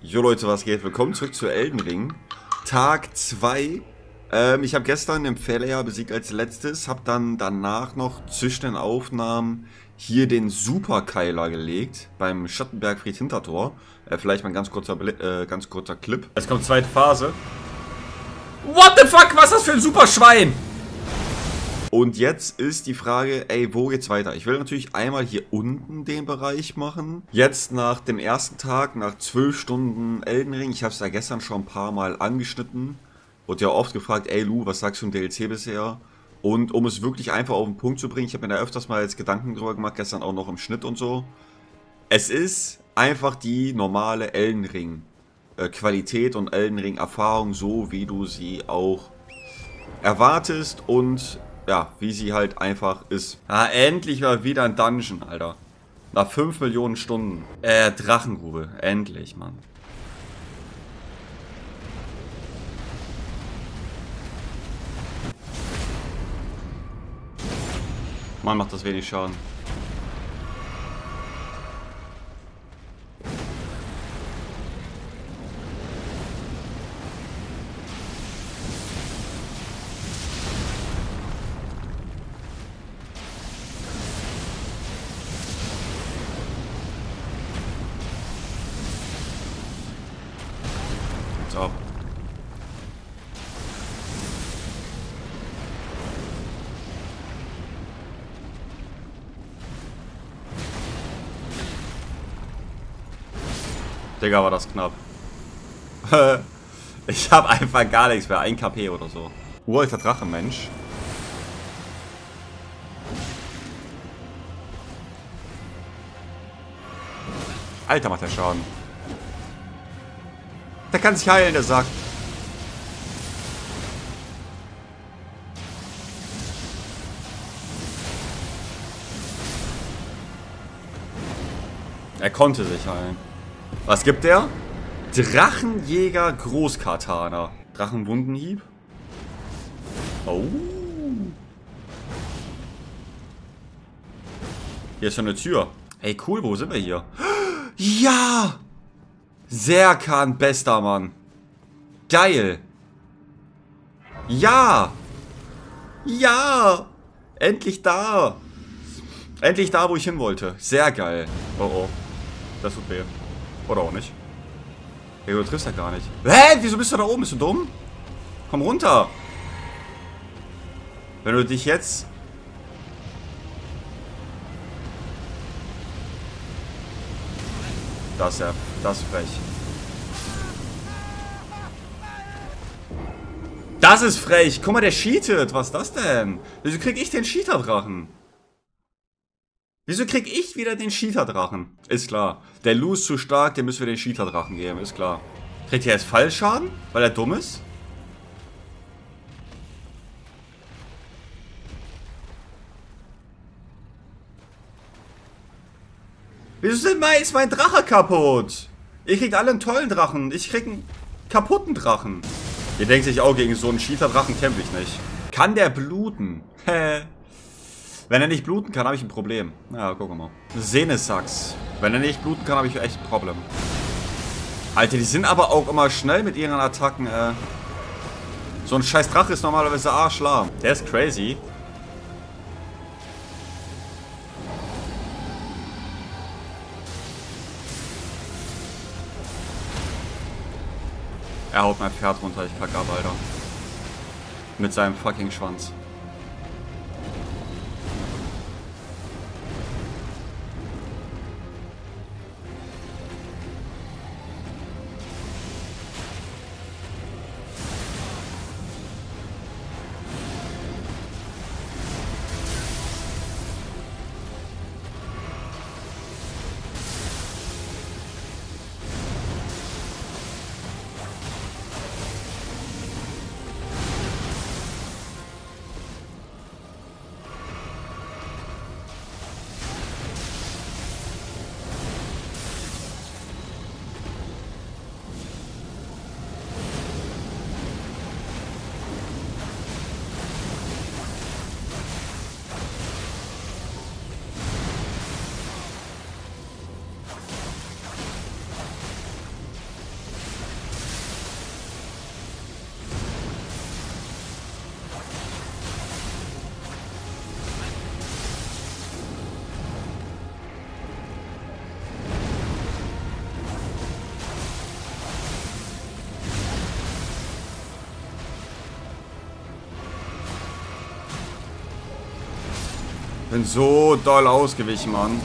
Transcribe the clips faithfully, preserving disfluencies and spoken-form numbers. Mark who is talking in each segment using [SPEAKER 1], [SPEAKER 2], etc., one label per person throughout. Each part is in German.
[SPEAKER 1] Jo Leute, was geht? Willkommen zurück zu Elden Ring. Tag zwei. Ähm, ich habe gestern den Pfähler besiegt als letztes, habe dann danach noch zwischen den Aufnahmen hier den Superkeiler gelegt beim Schattenbergfried Hintertor. Äh, vielleicht mal ein ganz kurzer, äh, ganz kurzer Clip. Jetzt kommt zweite Phase. What the fuck? Was ist das für ein Superschwein? Und jetzt ist die Frage, ey, wo geht's weiter? Ich will natürlich einmal hier unten den Bereich machen. Jetzt nach dem ersten Tag, nach zwölf Stunden Elden Ring, ich habe es ja gestern schon ein paar Mal angeschnitten. Wurde ja oft gefragt, ey Lu, was sagst du im D L C bisher? Und um es wirklich einfach auf den Punkt zu bringen, ich habe mir da öfters mal jetzt Gedanken drüber gemacht, gestern auch noch im Schnitt und so. Es ist einfach die normale Elden Ring äh, Qualität und Elden Ring Erfahrung, so wie du sie auch erwartest und ja, wie sie halt einfach ist. Ah, endlich mal wieder ein Dungeon, Alter. Nach fünf Millionen Stunden. Äh, Drachengrube. Endlich, Mann. Mann, macht das wenig Schaden. So. Digga, war das knapp. Ich habe einfach gar nichts mehr. ein K P oder so. Uralter Drache, Mensch. Alter, macht der Schaden. Der kann sich heilen, der sagt. Er konnte sich heilen. Was gibt der? Drachenjäger Großkatana. Drachenwundenhieb. Oh. Hier ist schon eine Tür. Hey, cool, wo sind wir hier? Ja! Serkan, bester Mann. Geil. Ja. Ja. Endlich da. Endlich da, wo ich hin wollte. Sehr geil. Oh oh. Das tut weh. Oder auch nicht. Hey, du triffst ja gar nicht. Hä? Wieso bist du da oben? Bist du dumm? Komm runter. Wenn du dich jetzt... Das ist ja... Das ist frech. Das ist frech. Guck mal, der cheatet. Was ist das denn? Wieso krieg ich den Cheater-Drachen? Wieso krieg ich wieder den Cheater-Drachen? Ist klar. Der Lu ist zu stark, dem müssen wir den Cheater-Drachen geben. Ist klar. Kriegt er jetzt Fallschaden? Weil er dumm ist? Wieso ist mein, ist mein Drache kaputt? Ihr kriegt alle einen tollen Drachen. Ich krieg einen kaputten Drachen. Ihr denkt sich auch, gegen so einen Cheater-Drachen kämpfe ich nicht. Kann der bluten? Hä? Wenn er nicht bluten kann, habe ich ein Problem. Ja, gucken wir mal. Senesachs. Wenn er nicht bluten kann, habe ich echt ein Problem. Alter, die sind aber auch immer schnell mit ihren Attacken. Äh. So ein scheiß Drache ist normalerweise arschlahm. Der ist crazy. Er haut mein Pferd runter, ich kack ab, Alter. Mit seinem fucking Schwanz. Bin so doll ausgewichen, Mann.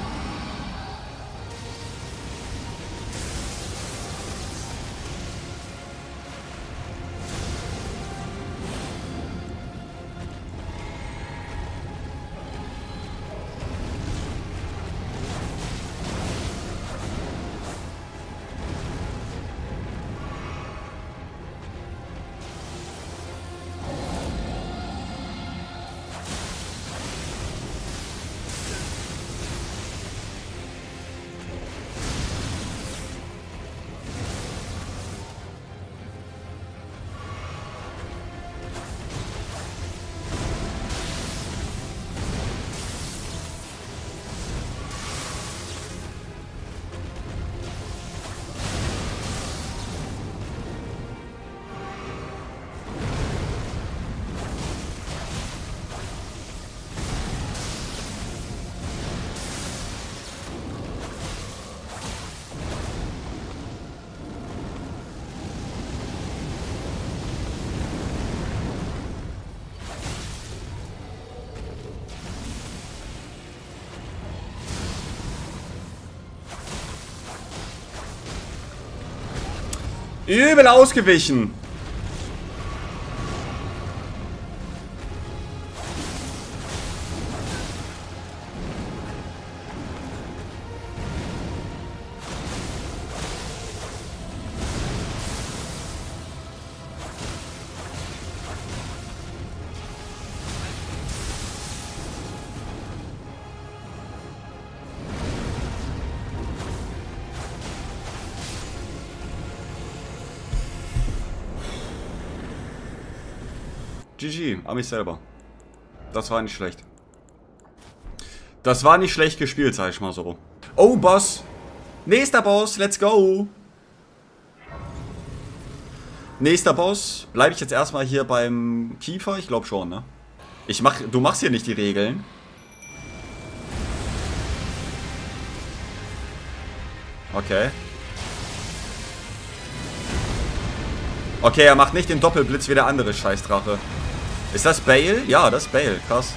[SPEAKER 1] Übel ausgewichen. G G, an mich selber. Das war nicht schlecht. Das war nicht schlecht gespielt, sag ich mal so. Oh, Boss. Nächster Boss, let's go. Nächster Boss. Bleibe ich jetzt erstmal hier beim Kiefer? Ich glaube schon, ne? Ich mach, du machst hier nicht die Regeln. Okay. Okay, er macht nicht den Doppelblitz wie der andere Scheißdrache. Ist das Bale? Ja, das ist Bale. Krass.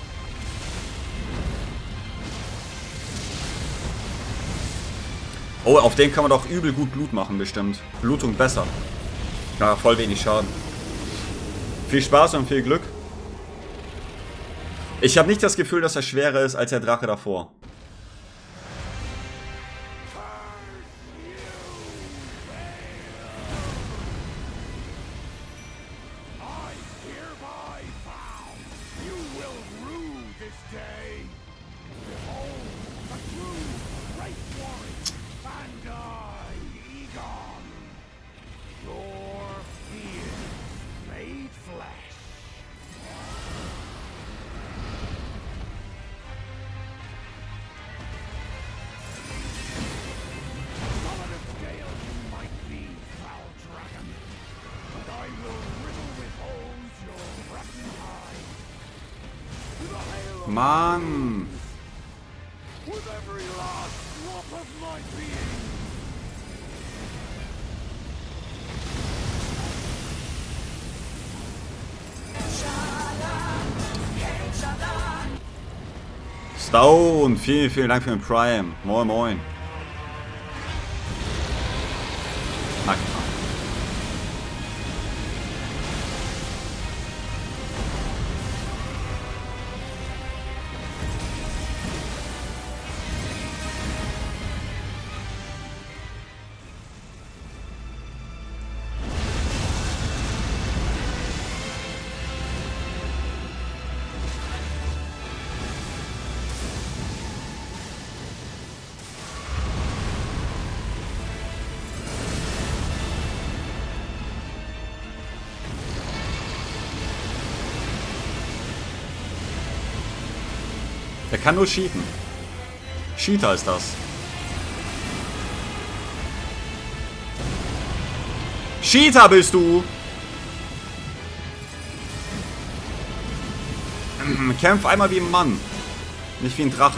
[SPEAKER 1] Oh, auf den kann man doch übel gut Blut machen, bestimmt. Blutung besser. Ja, voll wenig Schaden. Viel Spaß und viel Glück. Ich habe nicht das Gefühl, dass er schwerer ist als der Drache davor. Mann! Stone, vielen, vielen Dank für den Prime. Moin, moin. Na klar. Der kann nur cheaten. Cheater ist das. Cheater bist du! Kämpf einmal wie ein Mann. Nicht wie ein Drache.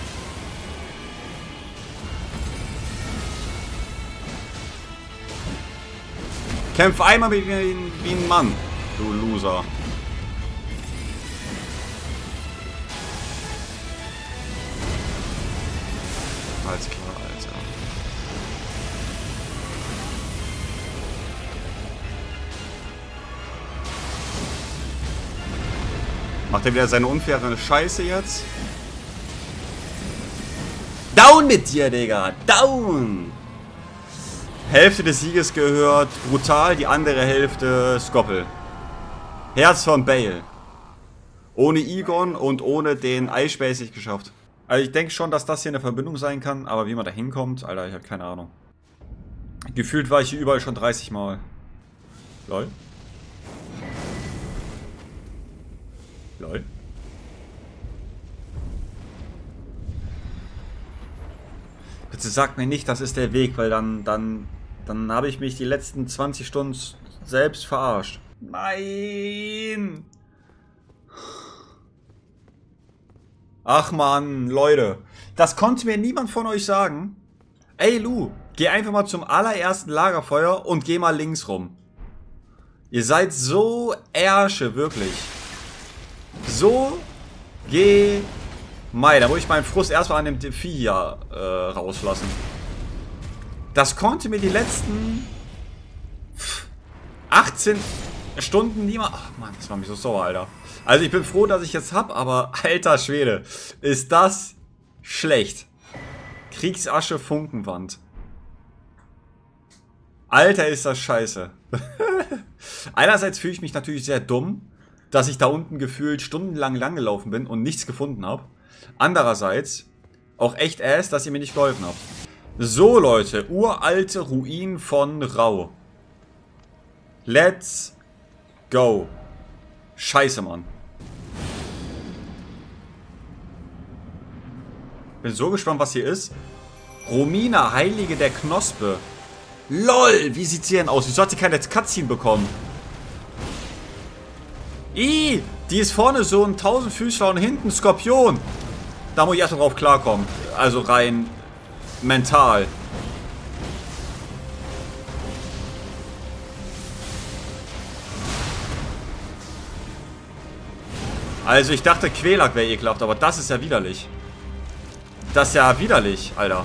[SPEAKER 1] Kämpf einmal wie, wie, wie ein Mann, du Loser. Macht er wieder seine unfaire Scheiße jetzt? Down mit dir, Digga! Down! Hälfte des Sieges gehört Brutal, die andere Hälfte Skoppel. Herz von Bale. Ohne Egon und ohne den Eispace nicht geschafft. Also ich denke schon, dass das hier eine Verbindung sein kann, aber wie man da hinkommt, Alter, ich habe keine Ahnung. Gefühlt war ich hier überall schon dreißig Mal. Lol. Lol. Bitte sag mir nicht, das ist der Weg, weil dann, dann, dann habe ich mich die letzten zwanzig Stunden selbst verarscht. Nein! Ach man, Leute. Das konnte mir niemand von euch sagen. Ey Lu, geh einfach mal zum allerersten Lagerfeuer und geh mal links rum. Ihr seid so Ärsche, wirklich. So geh... Mei, da muss ich meinen Frust erstmal an dem Vieh hier äh, rauslassen. Das konnte mir die letzten achtzehn Stunden niemand... Ach man, das macht mich so sauer, Alter. Also ich bin froh, dass ich jetzt hab, aber alter Schwede, ist das schlecht. Kriegsasche Funkenwand. Alter, ist das scheiße. Einerseits fühle ich mich natürlich sehr dumm, dass ich da unten gefühlt stundenlang lang gelaufen bin und nichts gefunden habe. Andererseits auch echt ass, dass ihr mir nicht geholfen habt. So Leute, uralte Ruinen von Rau. Let's go. Scheiße, Mann. Bin so gespannt, was hier ist. Romina, Heilige der Knospe. LOL, wie sieht sie denn aus? Wieso hat sie keine Cutscene bekommen? Ih, die ist vorne so ein Tausendfüßler und hinten Skorpion. Da muss ich erst mal drauf klarkommen. Also rein mental. Also ich dachte Quelack wäre ekelhaft, aber das ist ja widerlich. Das ist ja widerlich, Alter.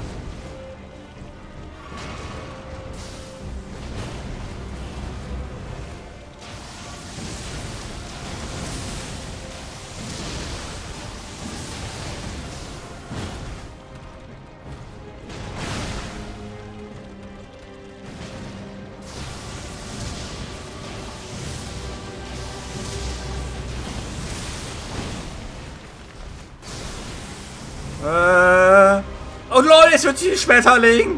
[SPEAKER 1] Äh. Oh lol, jetzt wird sie Schmetterling.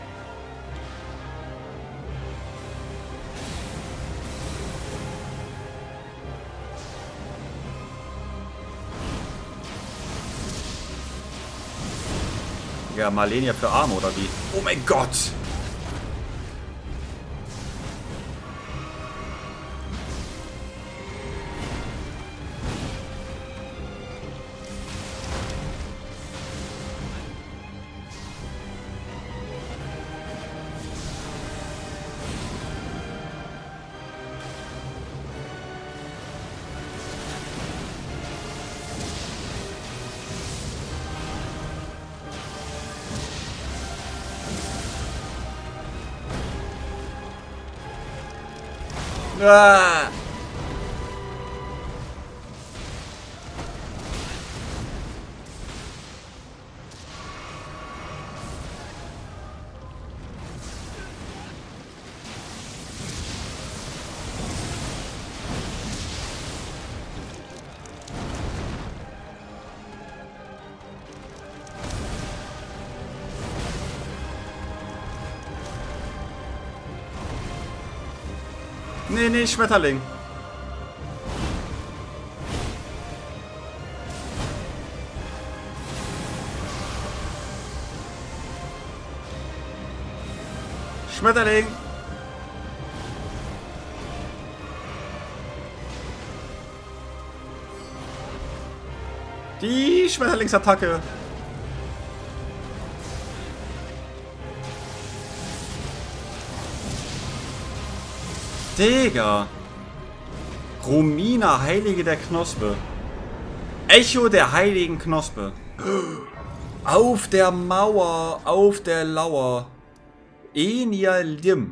[SPEAKER 1] Ja, Marlenia für Arme oder wie? Oh mein Gott. Ah. Nee, nee, Schmetterling. Schmetterling. Die Schmetterlingsattacke. Digga. Romina, Heilige der Knospe. Echo der heiligen Knospe. Auf der Mauer, auf der Lauer. Enia Lim.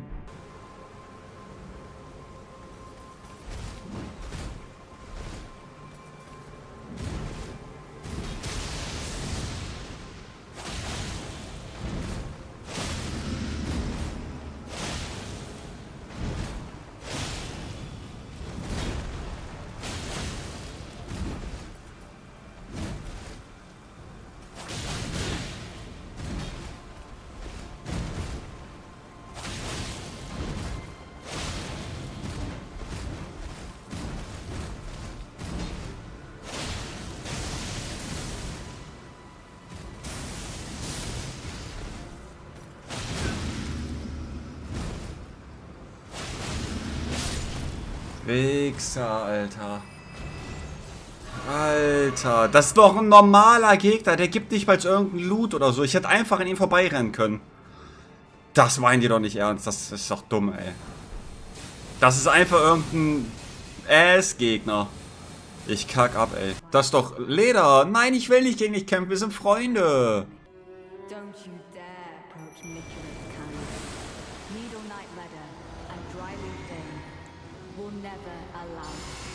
[SPEAKER 1] Wichser, Alter. Alter, das ist doch ein normaler Gegner. Der gibt nicht mal irgendeinen Loot oder so. Ich hätte einfach an ihm vorbeirennen können. Das meinen die doch nicht ernst. Das ist doch dumm, ey. Das ist einfach irgendein Ass-Gegner. Ich kack ab, ey. Das ist doch Leder. Nein, ich will nicht gegen dich kämpfen. Wir sind Freunde.
[SPEAKER 2] Don't you dare approach Miculous Cannon. Needle Knight Ladder and Dryleaf Dane will never allow.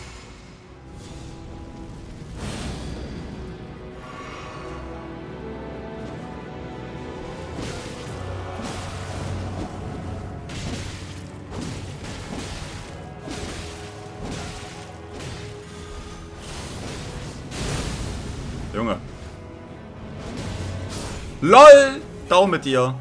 [SPEAKER 1] Junge. LOL! Daumen mit dir.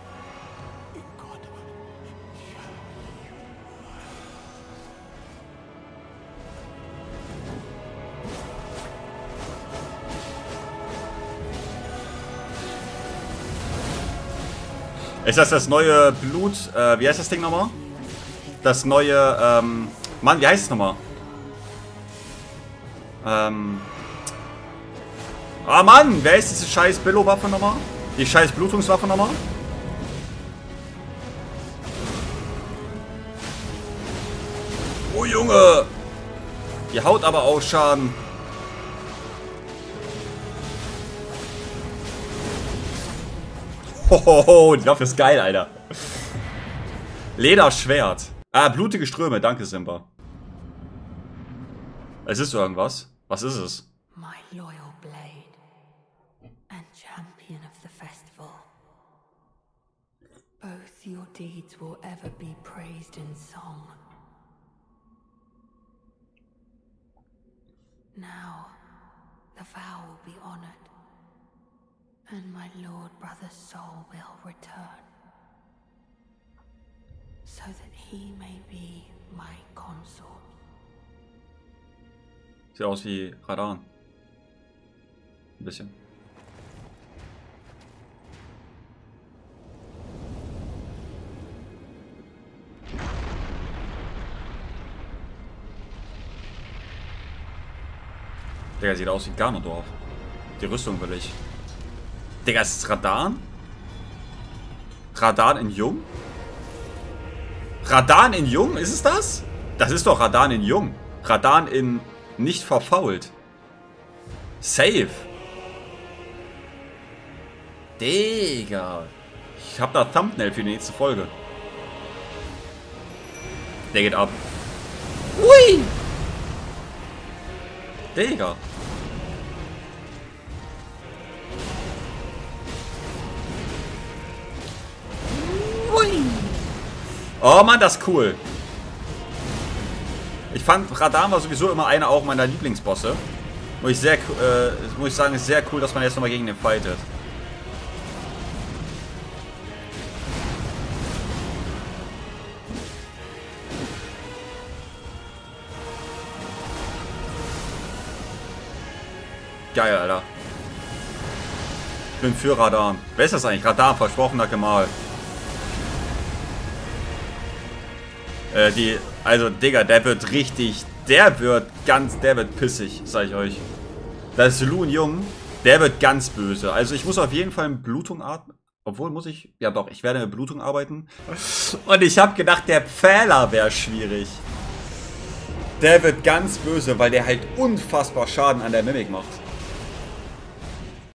[SPEAKER 1] Ist das das neue Blut? Äh, wie heißt das Ding nochmal? Das neue, ähm... Mann, wie heißt es nochmal? Ähm... Ah Mann, wer ist diese scheiß Billo-Waffe nochmal? Die scheiß Blutungswaffe nochmal? Oh Junge! Die haut aber auch Schaden. Hohoho, die Waffe ist geil, Alter. Lederschwert. Ah, blutige Ströme, danke Simba. Es ist irgendwas. Was ist es?
[SPEAKER 2] My loyal blade and champion of the festival. Both your deeds will ever be praised in song. Now, the vow will be honored, and my lord brother's soul will return, so that he may be my consort.
[SPEAKER 1] Sieht aus wie Radan. Ein bisschen. Digga, sieht aus wie Ganondorf. Die Rüstung will ich. Digga, ist es Radan? Radan in Jung? Radan in Jung? Ist es das? Das ist doch Radan in Jung. Radan in nicht verfault. Safe. Digga. Ich hab da Thumbnail für die nächste Folge. Der geht ab. Ui. Digga. Ui. Oh Mann, das ist cool. Ich fand, Radan war sowieso immer einer auch meiner Lieblingsbosse. Muss ich, sehr, äh, muss ich sagen, ist sehr cool, dass man jetzt nochmal gegen den fightet. Geil, Alter. Ich bin für Radan. Wer ist das eigentlich? Radan, versprochener Gemahl. Äh, die... Also, Digga, der wird richtig... Der wird ganz... Der wird pissig, sag ich euch. Das ist Lun Jung. Der wird ganz böse. Also, ich muss auf jeden Fall mit Blutung atmen. Obwohl, muss ich... Ja doch, ich werde mit Blutung arbeiten. Und ich habe gedacht, der Pfähler wäre schwierig. Der wird ganz böse, weil der halt unfassbar Schaden an der Mimik macht.